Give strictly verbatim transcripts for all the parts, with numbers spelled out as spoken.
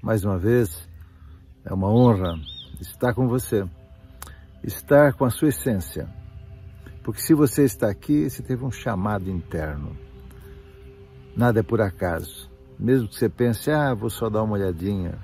mais uma vez, é uma honra estar com você, estar com a sua essência. Porque se você está aqui, você teve um chamado interno. Nada é por acaso. Mesmo que você pense, ah, vou só dar uma olhadinha.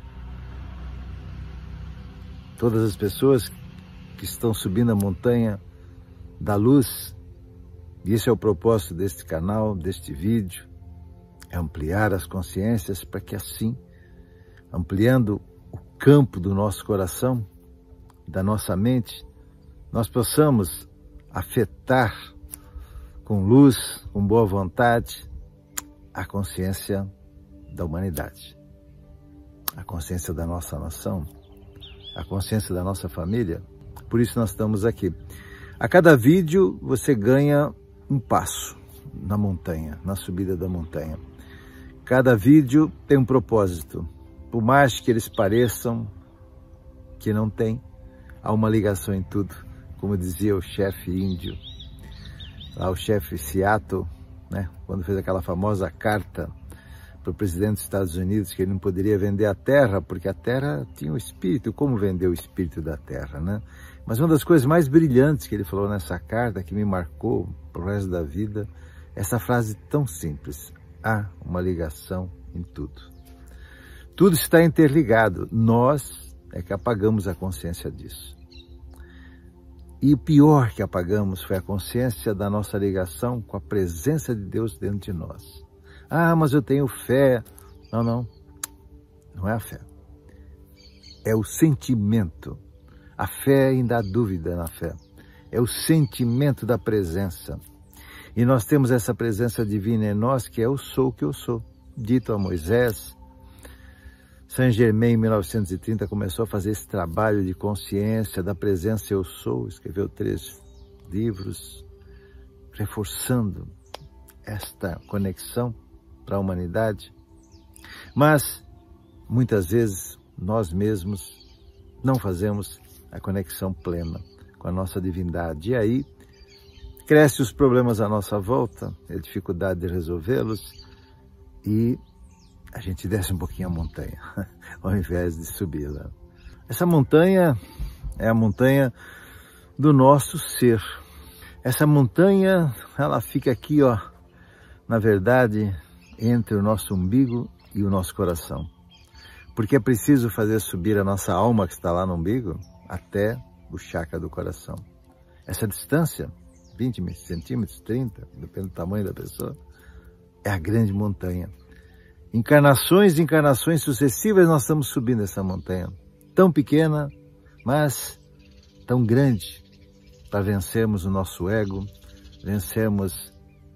Todas as pessoas que estão subindo a montanha da luz, e esse é o propósito deste canal, deste vídeo, é ampliar as consciências para que assim, ampliando o campo do nosso coração, da nossa mente, nós possamos afetar com luz, com boa vontade, a consciência da humanidade, a consciência da nossa nação, a consciência da nossa família. Por isso nós estamos aqui. A cada vídeo você ganha um passo na montanha, na subida da montanha. Cada vídeo tem um propósito. Por mais que eles pareçam que não tem, há uma ligação em tudo. Como dizia o chefe índio, lá o chefe Seattle, né, quando fez aquela famosa carta para o presidente dos Estados Unidos, que ele não poderia vender a terra, porque a terra tinha o espírito. Como vender o espírito da terra, né? Mas uma das coisas mais brilhantes que ele falou nessa carta, que me marcou para o resto da vida, essa frase tão simples: há uma ligação em tudo. Tudo está interligado, nós é que apagamos a consciência disso. E o pior que apagamos foi a consciência da nossa ligação com a presença de Deus dentro de nós. Ah, mas eu tenho fé. Não, não. Não é a fé. É o sentimento. A fé ainda há dúvida na fé. É o sentimento da presença. E nós temos essa presença divina em nós, que é o sou que eu sou. Dito a Moisés, Saint Germain, em mil novecentos e trinta, começou a fazer esse trabalho de consciência da presença eu sou. Escreveu três livros, reforçando esta conexão para a humanidade. Mas, muitas vezes, nós mesmos não fazemos a conexão plena com a nossa divindade. E aí, crescem os problemas à nossa volta, a dificuldade de resolvê-los, e a gente desce um pouquinho a montanha, ao invés de subi-la. Essa montanha é a montanha do nosso ser. Essa montanha, ela fica aqui, ó, na verdade, entre o nosso umbigo e o nosso coração. Porque é preciso fazer subir a nossa alma, que está lá no umbigo, até o chakra do coração. Essa distância, vinte centímetros, trinta, depende do tamanho da pessoa, é a grande montanha. Encarnações e encarnações sucessivas nós estamos subindo essa montanha. Tão pequena, mas tão grande, para vencermos o nosso ego, vencermos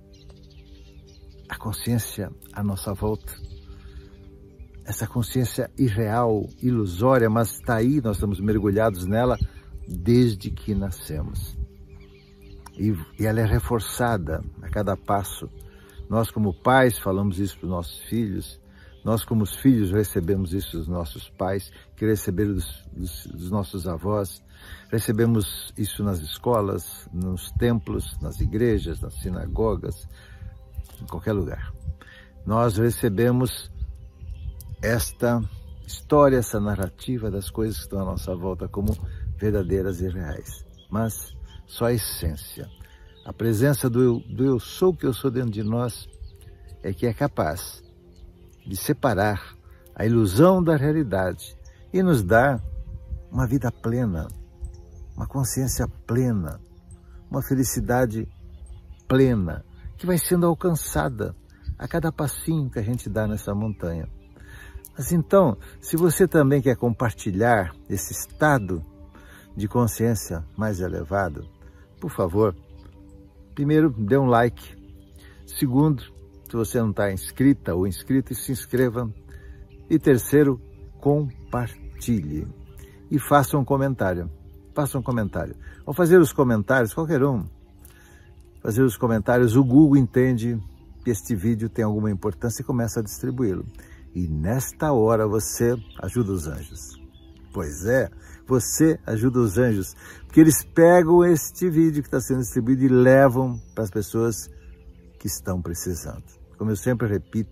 a consciência à nossa volta. Essa consciência irreal, ilusória, mas está aí, nós estamos mergulhados nela desde que nascemos. E, e ela é reforçada a cada passo. Nós, como pais, falamos isso para os nossos filhos. Nós, como os filhos, recebemos isso dos nossos pais, que receberam dos, dos, dos nossos avós. Recebemos isso nas escolas, nos templos, nas igrejas, nas sinagogas, em qualquer lugar. Nós recebemos esta história, essa narrativa das coisas que estão à nossa volta como verdadeiras e reais. Mas só a essência, a presença do eu, do eu sou que eu sou dentro de nós é que é capaz de separar a ilusão da realidade e nos dar uma vida plena, uma consciência plena, uma felicidade plena, que vai sendo alcançada a cada passinho que a gente dá nessa montanha. Mas então, se você também quer compartilhar esse estado de consciência mais elevado, por favor, primeiro, dê um like. Segundo, se você não está inscrita ou inscrito, se inscreva. E terceiro, compartilhe. E faça um comentário. Faça um comentário. Ao fazer os comentários, qualquer um, fazer os comentários, o Google entende que este vídeo tem alguma importância e começa a distribuí-lo. E nesta hora você ajuda os anjos. Pois é, você ajuda os anjos, porque eles pegam este vídeo que está sendo distribuído e levam para as pessoas que estão precisando. Como eu sempre repito,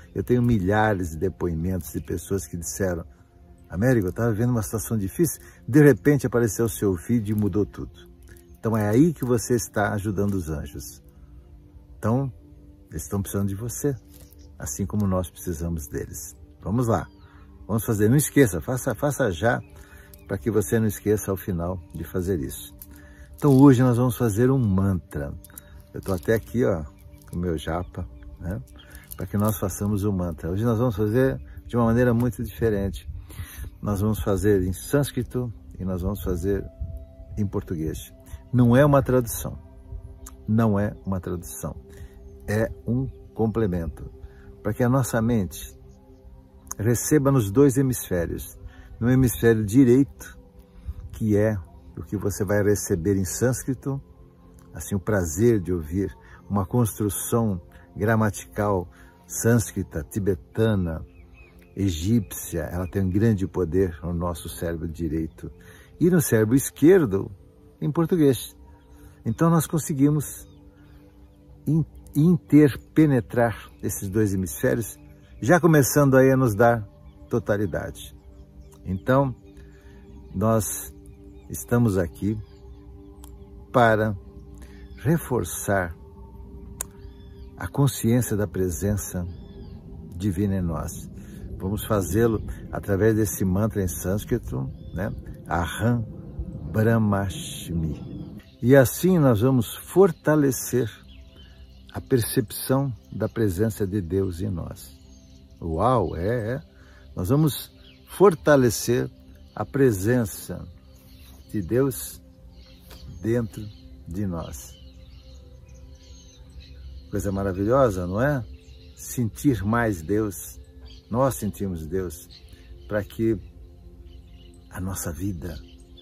Eu tenho milhares de depoimentos de pessoas que disseram: Américo, eu estava vivendo uma situação difícil, de repente apareceu o seu vídeo e mudou tudo. Então é aí que você está ajudando os anjos. Então, eles estão precisando de você, assim como nós precisamos deles. Vamos lá, vamos fazer. Não esqueça, faça, faça já, para que você não esqueça ao final de fazer isso. Então hoje nós vamos fazer um mantra. Eu estou até aqui, ó, com o meu japa, né? Para que nós façamos o mantra. Hoje nós vamos fazer de uma maneira muito diferente. Nós vamos fazer em sânscrito e nós vamos fazer em português. Não é uma tradução, não é uma tradução, é um complemento, para que a nossa mente receba nos dois hemisférios. No hemisfério direito, que é o que você vai receber em sânscrito, assim, o prazer de ouvir uma construção gramatical sânscrita, tibetana, egípcia. Ela tem um grande poder no nosso cérebro direito. E no cérebro esquerdo, em português. Então nós conseguimos interpenetrar esses dois hemisférios, já começando aí a nos dar totalidade. Então, nós estamos aqui para reforçar a consciência da presença divina em nós. Vamos fazê-lo através desse mantra em sânscrito, né? Aham Brahmashmi. E assim nós vamos fortalecer a percepção da presença de Deus em nós. Uau, é, é. Nós vamos fortalecer a presença de Deus dentro de nós. Coisa maravilhosa, não é? Sentir mais Deus. Nós sentimos Deus para que a nossa vida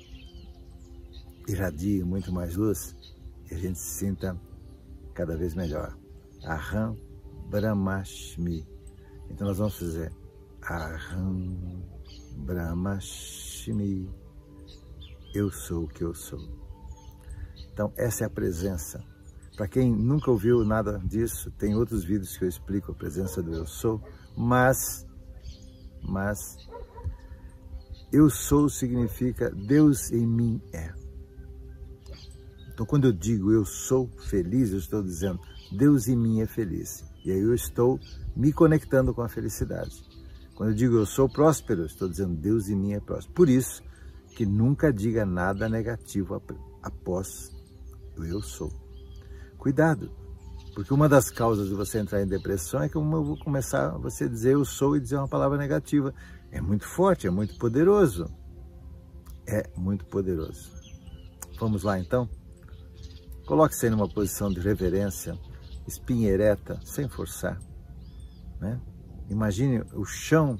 irradie muito mais luz e a gente se sinta cada vez melhor. Aham Brahmashmi. Então nós vamos fazer Aham Brahmashmi. Eu sou o que eu sou. Então essa é a presença. Para quem nunca ouviu nada disso, tem outros vídeos que eu explico a presença do eu sou, mas, mas, eu sou significa Deus em mim é. Então quando eu digo eu sou feliz, eu estou dizendo Deus em mim é feliz. E aí eu estou me conectando com a felicidade. Quando eu digo eu sou próspero, eu estou dizendo Deus em mim é próspero. Por isso que nunca diga nada negativo após o eu sou. Cuidado, porque uma das causas de você entrar em depressão é que eu vou começar a você dizer eu sou e dizer uma palavra negativa. É muito forte, é muito poderoso. É muito poderoso. Vamos lá então? Coloque-se aí numa posição de reverência, espinha ereta, sem forçar, né? Imagine o chão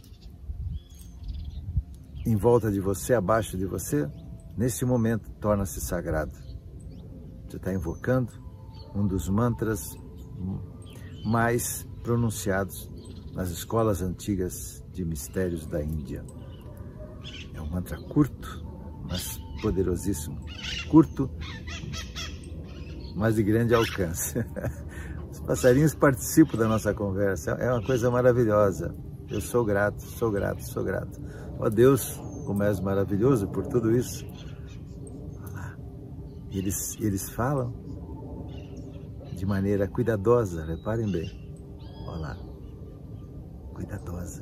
em volta de você, abaixo de você. Nesse momento torna-se sagrado. Você está invocando um dos mantras mais pronunciados nas escolas antigas de mistérios da Índia. É um mantra curto, mas poderosíssimo. Curto, mas de grande alcance. Os passarinhos participam da nossa conversa. É uma coisa maravilhosa. Eu sou grato, sou grato, sou grato. Ó Deus, como és maravilhoso por tudo isso. Olha lá. Eles, eles falam de maneira cuidadosa, reparem bem. Olha lá. Cuidadosa.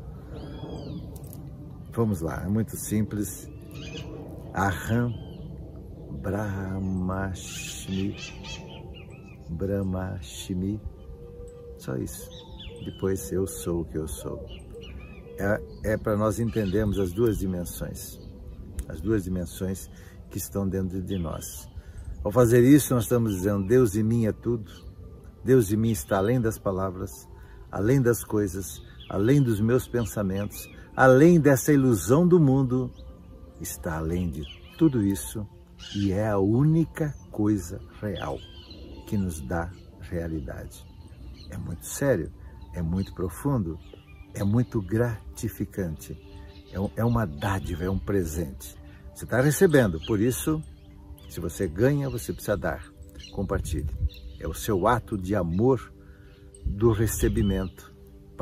Vamos lá, é muito simples. Aham Brahmashmi. Brahmashmi. Só isso. Depois eu sou o que eu sou. É, é para nós entendermos as duas dimensões. As duas dimensões que estão dentro de nós. Ao fazer isso, nós estamos dizendo, Deus em mim é tudo. Deus em mim está além das palavras, além das coisas, além dos meus pensamentos, além dessa ilusão do mundo, está além de tudo isso e é a única coisa real que nos dá realidade. É muito sério, é muito profundo, é muito gratificante, é uma dádiva, é um presente. Você está recebendo, por isso, se você ganha, você precisa dar. Compartilhe. É o seu ato de amor do recebimento